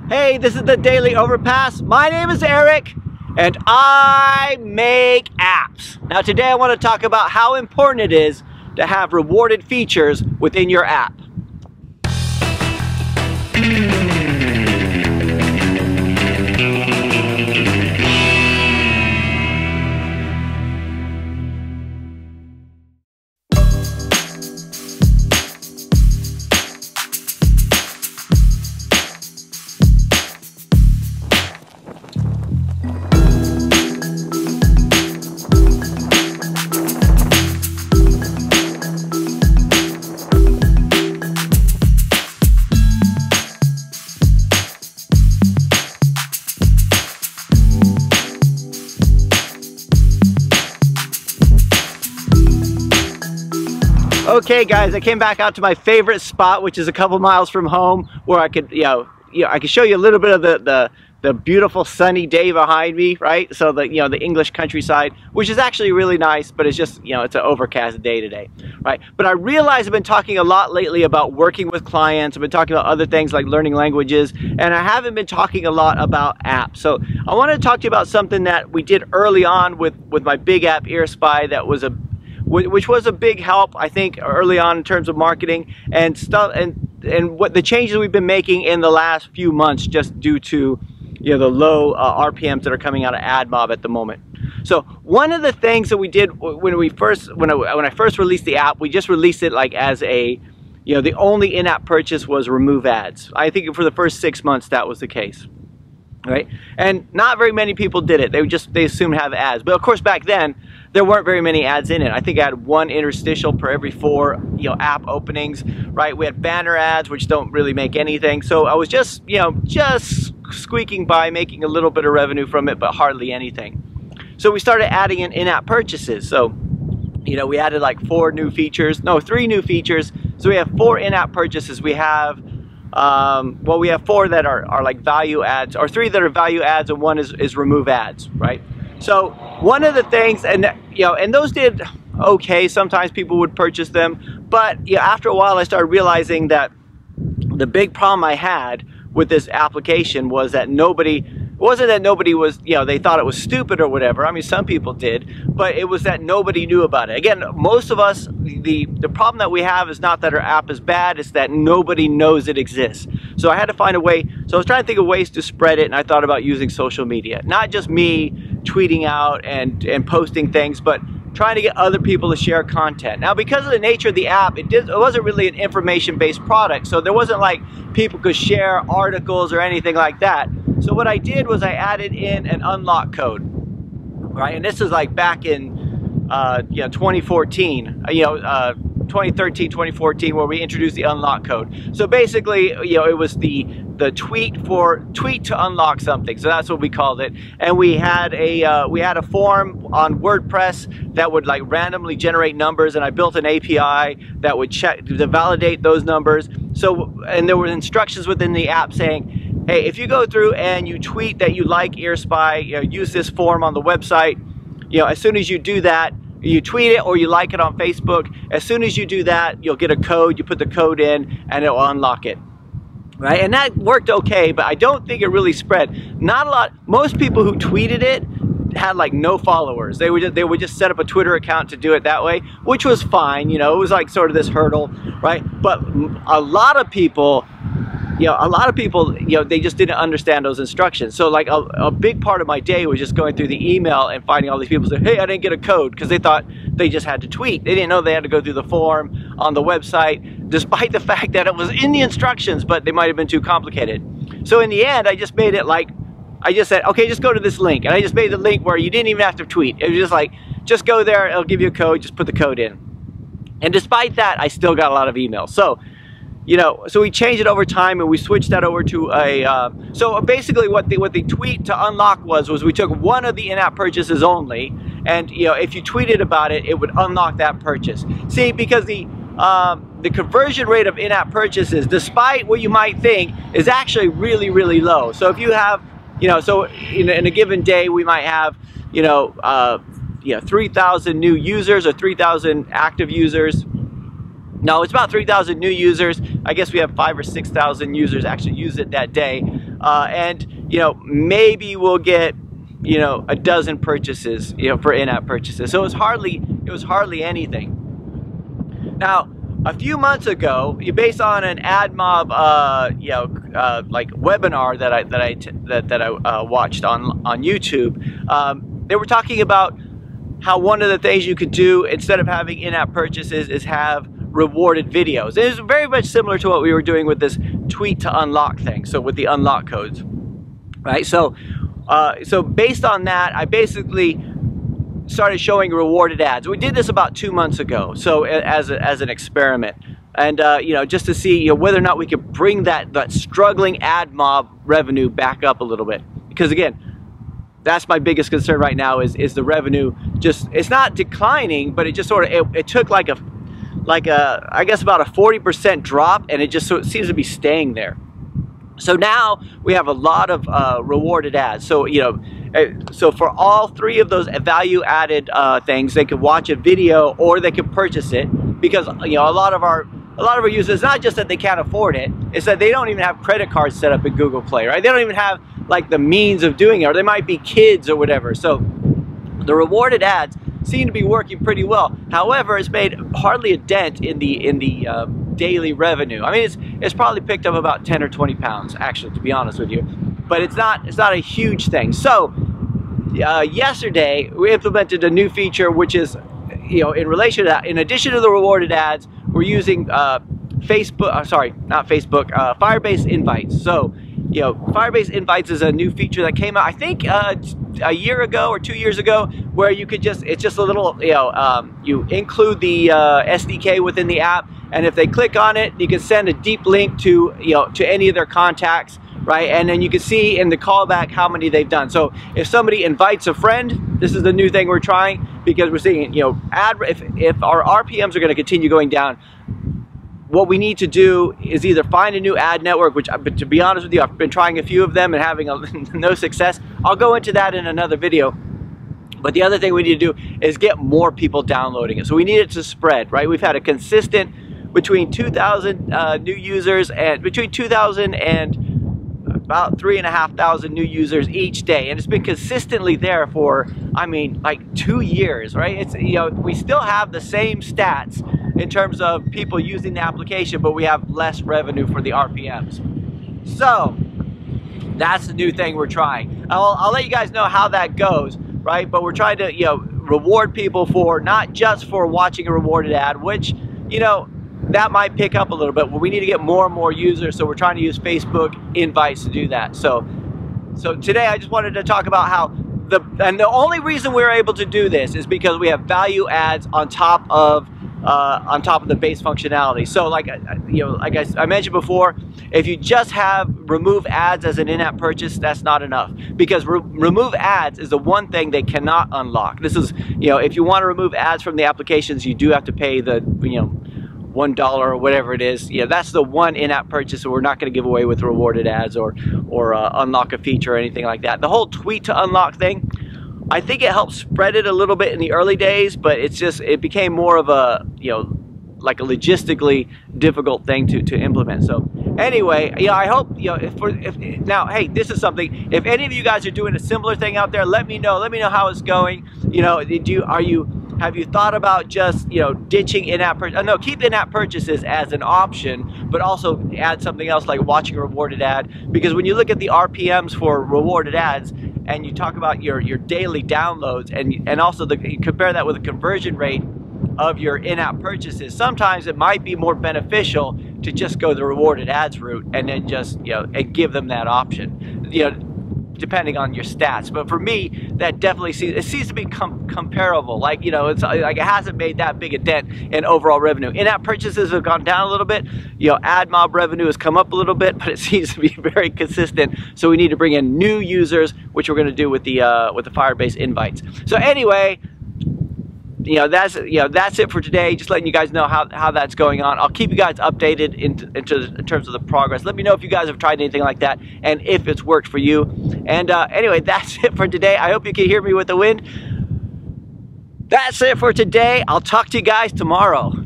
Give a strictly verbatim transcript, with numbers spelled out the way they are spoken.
Hey, this is the Daily Overpass. My name is Eric, and I make apps. Now today I want to talk about how important it is to have rewarded features within your app. Okay guys, I came back out to my favorite spot, which is a couple miles from home, where I could, you know, you know I could show you a little bit of the, the, the beautiful sunny day behind me, right? So the, you know, the English countryside, which is actually really nice, but it's just, you know, it's an overcast day today, right? But I realize I've been talking a lot lately about working with clients. I've been talking about other things like learning languages, and I haven't been talking a lot about apps. So I wanted to talk to you about something that we did early on with, with my big app, EarSpy, that was a which was a big help, I think, early on in terms of marketing and stuff, and and what the changes we've been making in the last few months, just due to, you know, the low uh, R P Ms that are coming out of AdMob at the moment. So one of the things that we did when we first when I, when I first released the app, we just released it like as a, you know, the only in-app purchase was remove ads. I think for the first six months that was the case, right? And not very many people did it. They would just they assumed have ads, but of course back then there weren't very many ads in it. I think I had one interstitial per every four, you know, app openings, right? We had banner ads, which don't really make anything. So I was just, you know, just squeaking by, making a little bit of revenue from it, but hardly anything. So we started adding in in-app purchases. So, you know, we added like four new features, no, three new features. So we have four in-app purchases. We have, um, well, we have four that are, are like value ads, or three that are value ads, and one is, is remove ads, right? So one of the things, and you know, and those did okay. Sometimes people would purchase them, but you know, after a while I started realizing that the big problem I had with this application was that nobody, it wasn't that nobody was, you know, they thought it was stupid or whatever. I mean, some people did, but it was that nobody knew about it. Again, most of us, the, the problem that we have is not that our app is bad, it's that nobody knows it exists. So I had to find a way, so I was trying to think of ways to spread it, and I thought about using social media. Not just me tweeting out and, and posting things, but trying to get other people to share content. Now, because of the nature of the app, it, did, it wasn't really an information-based product, so there wasn't like people could share articles or anything like that. So what I did was I added in an unlock code, right? And this is like back in uh, you know, twenty fourteen, you know, uh, twenty thirteen, twenty fourteen, where we introduced the unlock code. So basically, you know, it was the the tweet for tweet to unlock something. So that's what we called it. And we had a uh, we had a form on WordPress that would like randomly generate numbers, and I built an A P I that would check to validate those numbers. So, and there were instructions within the app saying, hey, if you go through and you tweet that you like EarSpy, you know, use this form on the website. You know, as soon as you do that, you tweet it or you like it on Facebook, as soon as you do that, you'll get a code, you put the code in, and it will unlock it. Right? And that worked okay, but I don't think it really spread. Not a lot. Most people who tweeted it had like no followers. They would just, they would just set up a Twitter account to do it that way, which was fine. You know, it was like sort of this hurdle, right? But a lot of people, you know, a lot of people, you know, they just didn't understand those instructions. So like a, a big part of my day was just going through the email and finding all these people say, hey, I didn't get a code, because they thought they just had to tweet. They didn't know they had to go through the form on the website, despite the fact that it was in the instructions, but they might have been too complicated. So in the end, I just made it like, I just said, okay, just go to this link. And I just made the link where you didn't even have to tweet. It was just like, just go there, it'll give you a code, just put the code in. And despite that, I still got a lot of emails. So, you know, so we changed it over time, and we switched that over to a, uh, so basically what the, what the tweet to unlock was, was we took one of the in-app purchases only, and, you know, if you tweeted about it, it would unlock that purchase. See, because the, um, the conversion rate of in-app purchases, despite what you might think, is actually really, really low. So if you have, you know, so in, in a given day, we might have, you know, uh, you know, three thousand new users or three thousand active users. No, it's about three thousand new users. I guess we have five or six thousand users actually use it that day. uh, and you know, maybe we'll get, you know, a dozen purchases, you know, for in-app purchases. So it was hardly it was hardly anything. Now, a few months ago, based on an AdMob, uh, you know, uh, like webinar that I that I that that I uh, watched on on YouTube, um, they were talking about how one of the things you could do instead of having in-app purchases is have rewarded videos. It is very much similar to what we were doing with this tweet to unlock thing. So with the unlock codes, right? So, uh, so based on that, I basically started showing rewarded ads. We did this about two months ago. So as a, as an experiment, and uh, you know, just to see, you know, whether or not we could bring that that struggling AdMob revenue back up a little bit. Because again, that's my biggest concern right now is is the revenue just, it's not declining, but it just sort of it, it took like a like a, I guess about a forty percent drop, and it just so it seems to be staying there. So now we have a lot of uh, rewarded ads. So, you know, so for all three of those value added uh, things, they could watch a video or they could purchase it, because, you know, a lot of our a lot of our users, not just that they can't afford it, it's that they don't even have credit cards set up in Google Play, right? They don't even have like the means of doing it, or they might be kids or whatever. So the rewarded ads seem to be working pretty well. However, it's made hardly a dent in the in the uh, daily revenue. I mean, it's it's probably picked up about ten or twenty pounds, actually, to be honest with you. But it's not it's not a huge thing. So uh, yesterday we implemented a new feature, which is, you know, in relation to that. In addition to the rewarded ads, we're using uh, Facebook. Uh, sorry, not Facebook. Uh, Firebase Invites. So, you know, Firebase Invites is a new feature that came out, I think, uh, a year ago or two years ago, where you could just, it's just a little, you know, um, you include the uh, S D K within the app, and if they click on it, you can send a deep link to, you know, to any of their contacts, right? And then you can see in the callback how many they've done. So if somebody invites a friend, this is the new thing we're trying, because we're seeing, you know, ad, if, if our R P Ms are going to continue going down, what we need to do is either find a new ad network, which, but to be honest with you, I've been trying a few of them and having a, no success. I'll go into that in another video. But the other thing we need to do is get more people downloading it. So we need it to spread, right? We've had a consistent between two thousand uh, new users and between two thousand and about three and a half thousand new users each day, and it's been consistently there for, I mean, like two years, right? It's, you know, we still have the same stats in terms of people using the application, but we have less revenue for the R P Ms. So that's the new thing we're trying. I'll, I'll let you guys know how that goes, right? But we're trying to, you know, reward people for not just for watching a rewarded ad, which, you know, that might pick up a little bit. Well, we need to get more and more users, so we're trying to use Facebook Invites to do that. So, so today I just wanted to talk about how the, and the only reason we're able to do this is because we have value ads on top of Uh, on top of the base functionality. So, like, you know, like I, I mentioned before, if you just have remove ads as an in-app purchase, that's not enough, because re remove ads is the one thing they cannot unlock. This is, you know, if you want to remove ads from the applications, you do have to pay the, you know, one dollar or whatever it is. You know, that's the one in-app purchase that we're not going to give away with rewarded ads or or uh, unlock a feature or anything like that. The whole tweet to unlock thing, I think it helped spread it a little bit in the early days, but it's just, it became more of a, you know, like a logistically difficult thing to, to implement. So anyway, yeah, I hope, you know, if, for, if now, hey, this is something, if any of you guys are doing a similar thing out there, let me know, let me know how it's going. You know, do you, are you, have you thought about just, you know, ditching in-app purchases? No, keep in-app purchases as an option, but also add something else like watching a rewarded ad, because when you look at the R P Ms for rewarded ads, and you talk about your, your daily downloads, and, and also the, you compare that with the conversion rate of your in-app purchases, sometimes it might be more beneficial to just go the rewarded ads route and then just, you know, and give them that option, you know, depending on your stats. But for me, that definitely seems, it seems to be com comparable. Like, you know, it's like it hasn't made that big a dent in overall revenue. In-app purchases have gone down a little bit. You know, AdMob revenue has come up a little bit, but it seems to be very consistent. So we need to bring in new users, which we're going to do with the uh, with the Firebase Invites. So anyway, you know, that's, you know, that's it for today. Just letting you guys know how, how that's going on. I'll keep you guys updated into, into in terms of the progress. Let me know if you guys have tried anything like that and if it's worked for you. And uh, anyway, that's it for today. I hope you can hear me with the wind. That's it for today. I'll talk to you guys tomorrow.